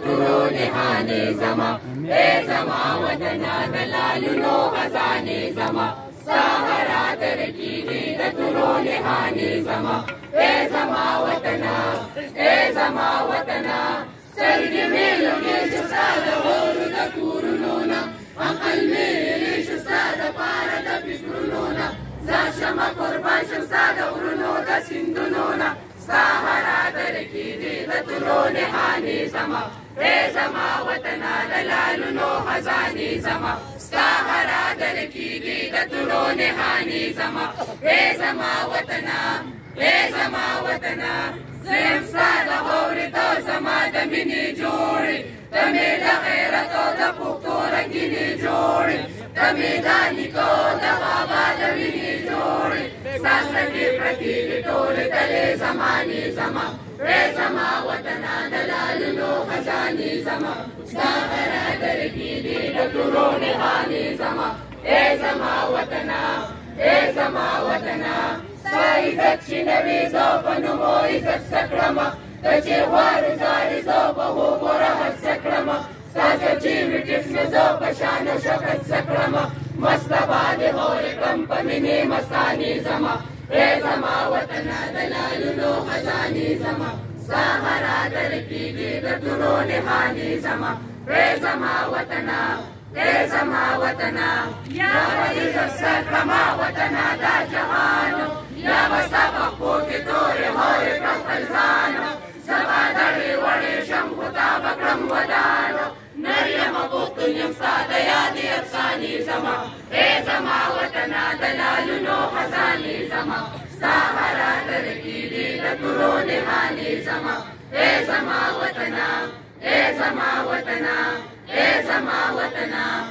تورو نهانې زما ای زما وطنه د لالونو خزانې زما ستا هره ترکیږي د تورو نهانې زما ای زما وطنه ای زما وطنه سترګې مې لویږي ستا د غورو د کورونو نه عقل مې هېرېږي ستا دپاره د فکرونو نه زه شمه قربان شم ستا د غرونو د سیندونو نه ستا هره ترکیږي د تورو نهانې زما ای زما وطنه د لالونو خزانې زما ستا هره ترکیږي د تورو نهانې زما ای زما وطنه ای زما وطنه زه یم ستا د غورې ته زما د مینې جوړې ته مې د غیرت او د پښتو رنګینې جوړې ته مې د نیکه د بابا د وینې جوړې ستا سترګې پرتې دي ټولې تلې زمانې زما ای زما وطنه د لالونو خزانې زما ستا هره ترکیږي د تورو نهانې زما ای زما وطنه ای زما وطنه ستا عزت چې نه وي زه په نومو عزت څه کړمه ته چې غواړې زارې زه به وګوره هر څه کړمه ستا چې وي ټیکس مې زه په شان او شکل څه کړمه مسته باندې هورې کړم په مینې مستانې زما ای زما وطنه د لالونو خزانې زما ستا هره ترکیږي د تورو نهانې زما ای زما وطنه ای زما وطنه یا به عزت څه کړمه وطنه دا جهان یا به ستا په پښو کې تورې هورې کړم خپل ځان زه به دړې وړې شم خو تا به کړم ودان نر یمه پښتون یم ستا د یادې افسانې زما ای زما وطنه د لالونو خزانې زما ستا هره ترکیږي د تورو نهانې زما ای زما وطنه ای زما وطنه ای زما وطنه